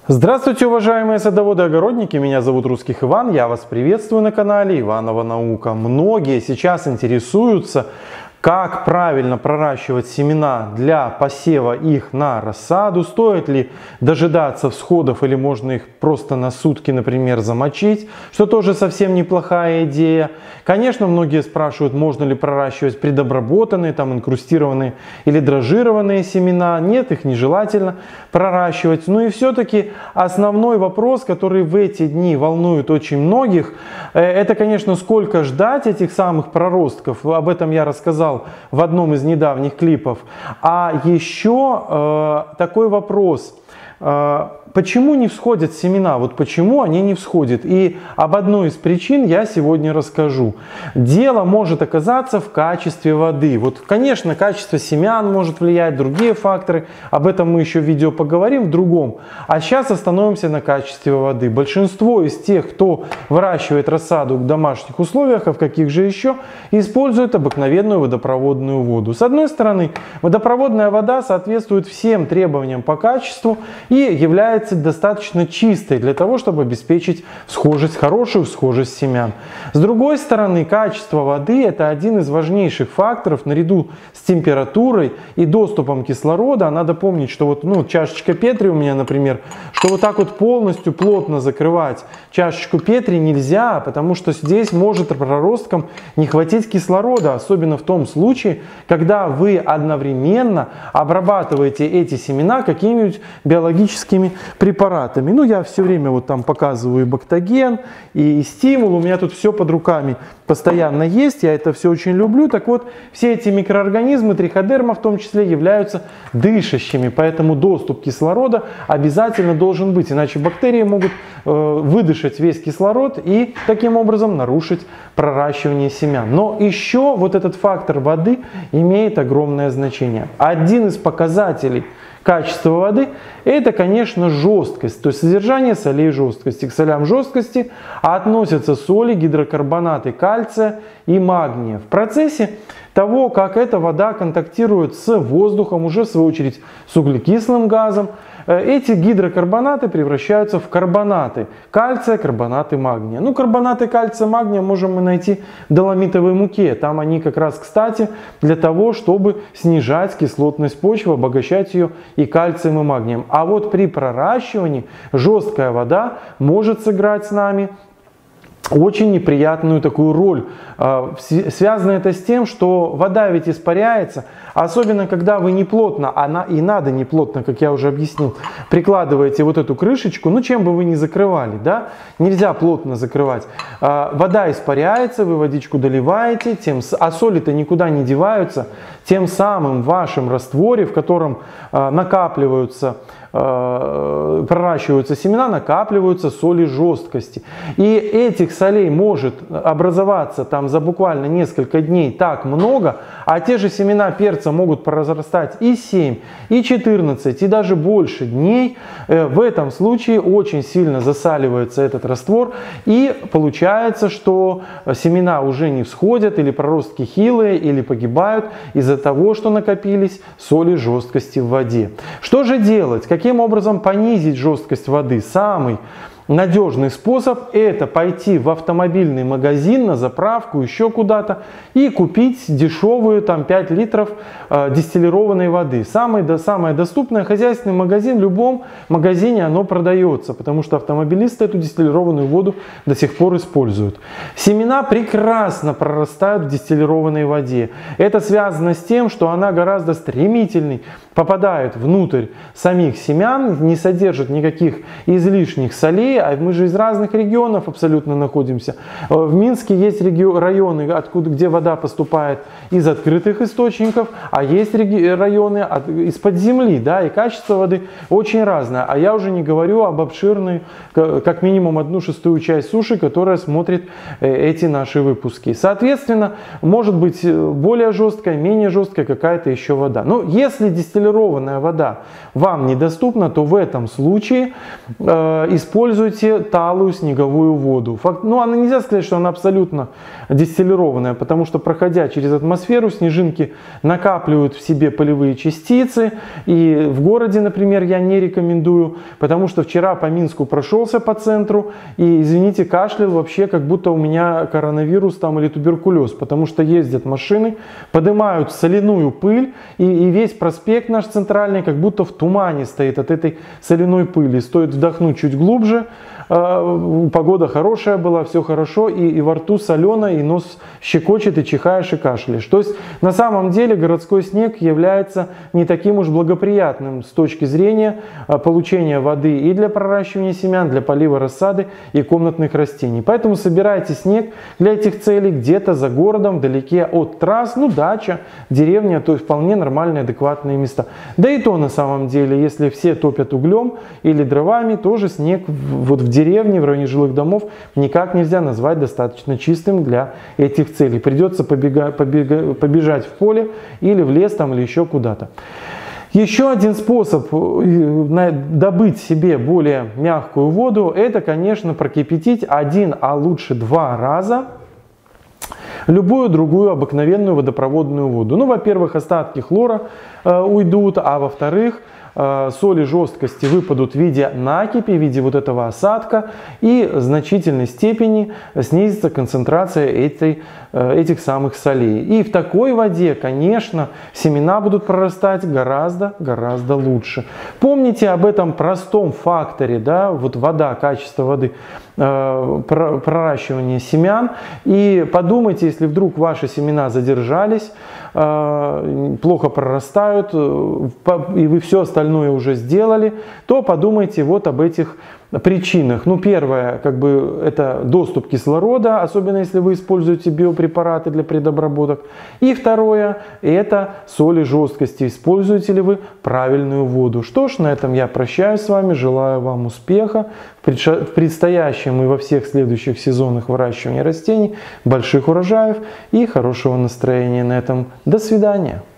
Здравствуйте, уважаемые садоводы и огородники, меня зовут Русских Иван, я вас приветствую на канале Иванова Наука. Многие сейчас интересуются, как правильно проращивать семена для посева их на рассаду, стоит ли дожидаться всходов или можно их просто на сутки, например, замочить, что тоже совсем неплохая идея. Конечно, многие спрашивают, можно ли проращивать предобработанные, там инкрустированные или дрожжированные семена. Нет, их нежелательно проращивать. Ну и все-таки основной вопрос, который в эти дни волнует очень многих, это, конечно, сколько ждать этих самых проростков. Об этом я рассказал в одном из недавних клипов. А еще такой вопрос. Почему не всходят семена? Вот почему они не всходят? И об одной из причин я сегодня расскажу. Дело может оказаться в качестве воды. Вот, конечно, качество семян может влиять, другие факторы. Об этом мы еще в видео поговорим в другом. А сейчас остановимся на качестве воды. Большинство из тех, кто выращивает рассаду в домашних условиях, а в каких же еще, используют обыкновенную водопроводную воду. С одной стороны, водопроводная вода соответствует всем требованиям по качеству и является достаточно чистой для того, чтобы обеспечить схожесть, хорошую схожесть семян. С другой стороны, качество воды — это один из важнейших факторов наряду с температурой и доступом кислорода. Надо помнить, что вот чашечка Петри у меня, например, что вот так вот полностью плотно закрывать чашечку Петри нельзя, потому что здесь может проросткам не хватить кислорода, особенно в том случае, когда вы одновременно обрабатываете эти семена какими-нибудь биологическими препаратами. Ну, я все время вот там показываю и бактоген, и стимул. У меня тут все под руками постоянно есть. Я это все очень люблю. Так вот, все эти микроорганизмы, триходерма в том числе, являются дышащими. Поэтому доступ кислорода обязательно должен быть. Иначе бактерии могут выдышать весь кислород и таким образом нарушить проращивание семян. Но еще вот этот фактор воды имеет огромное значение. Один из показателей качество воды — это, конечно, жесткость, то есть содержание солей жесткости. К солям жесткости относятся соли, гидрокарбонаты кальция и магния. В процессе того, как эта вода контактирует с воздухом, уже в свою очередь с углекислым газом, эти гидрокарбонаты превращаются в карбонаты кальция, карбонаты магния. Ну, карбонаты кальция, магния можем мы найти в доломитовой муке. Там они как раз, кстати, для того, чтобы снижать кислотность почвы, обогащать ее и кальцием, и магнием. А вот при проращивании жесткая вода может сыграть с нами очень неприятную такую роль. Связано это с тем, что вода ведь испаряется, особенно когда вы неплотно, и надо неплотно, как я уже объяснил, прикладываете вот эту крышечку, ну чем бы вы ни закрывали, да, нельзя плотно закрывать. Вода испаряется, вы водичку доливаете, а соли-то никуда не деваются, тем самым в вашем растворе, в котором проращиваются семена, накапливаются соли жесткости. И этих солей может образоваться там за буквально несколько дней так много, а те же семена перца могут прорастать и 7, и 14, и даже больше дней. В этом случае очень сильно засаливается этот раствор, и получается, что семена уже не всходят, или проростки хилые, или погибают из-за того, что накопились соли жесткости в воде. Что же делать? Каким образом понизить жесткость воды? Самый надежный способ — это пойти в автомобильный магазин, на заправку, еще куда-то и купить дешевую, там 5 литров дистиллированной воды. Самое доступное — хозяйственный магазин. В любом магазине оно продается, потому что автомобилисты эту дистиллированную воду до сих пор используют. Семена прекрасно прорастают в дистиллированной воде. Это связано с тем, что она гораздо стремительней попадает внутрь самих семян, не содержит никаких излишних солей. А мы же из разных регионов абсолютно находимся. В Минске есть районы, где вода поступает из открытых источников, а есть районы из-под земли, да, и качество воды очень разное. А я уже не говорю об обширной, как минимум 1/6 часть суши, которая смотрит эти наши выпуски. Соответственно, может быть более жесткая, менее жесткая какая-то еще вода. Но если дистиллированная вода вам недоступна, то в этом случае используйте используйте талую снеговую воду. Ну, она нельзя сказать, что она абсолютно дистиллированная, потому что, проходя через атмосферу, снежинки накапливают в себе пылевые частицы. И в городе, например, я не рекомендую, потому что вчера по Минску прошелся по центру и, извините, кашлял вообще, как будто у меня коронавирус там или туберкулез, потому что ездят машины, поднимают соляную пыль, и весь проспект наш центральный как будто в тумане стоит от этой соляной пыли. Стоит вдохнуть чуть глубже, погода хорошая была, все хорошо, и во рту солено, и нос щекочет, и чихаешь, и кашляешь. То есть на самом деле городской снег является не таким уж благоприятным с точки зрения получения воды и для проращивания семян, для полива рассады и комнатных растений. Поэтому собирайте снег для этих целей где-то за городом, вдалеке от трасс, ну дача, деревня, то есть вполне нормальные, адекватные места. Да и то на самом деле, если все топят углем или дровами, тоже снег вот в деревне, в районе жилых домов никак нельзя назвать достаточно чистым для этих целей. Придется побежать в поле или в лес там, или еще куда-то. Еще один способ добыть себе более мягкую воду, это, конечно, прокипятить 1, а лучше 2 раза любую другую обыкновенную водопроводную воду. Ну, во-первых, остатки хлора уйдут, а во-вторых, соли жесткости выпадут в виде накипи, в виде вот этого осадка, и в значительной степени снизится концентрация этих самых солей. И в такой воде, конечно, семена будут прорастать гораздо лучше. Помните об этом простом факторе, да, вот вода, качество воды, проращивание семян, и подумайте, если вдруг ваши семена задержались, плохо прорастают, и вы все остальное уже сделали, то подумайте вот об этих причинах. Ну, первое, как бы, это доступ кислорода, особенно если вы используете биопрепараты для предобработок. И второе, это соли жесткости. Используете ли вы правильную воду? Что ж, на этом я прощаюсь с вами, желаю вам успеха в предстоящем и во всех следующих сезонах выращивания растений, больших урожаев и хорошего настроения на этом. До свидания.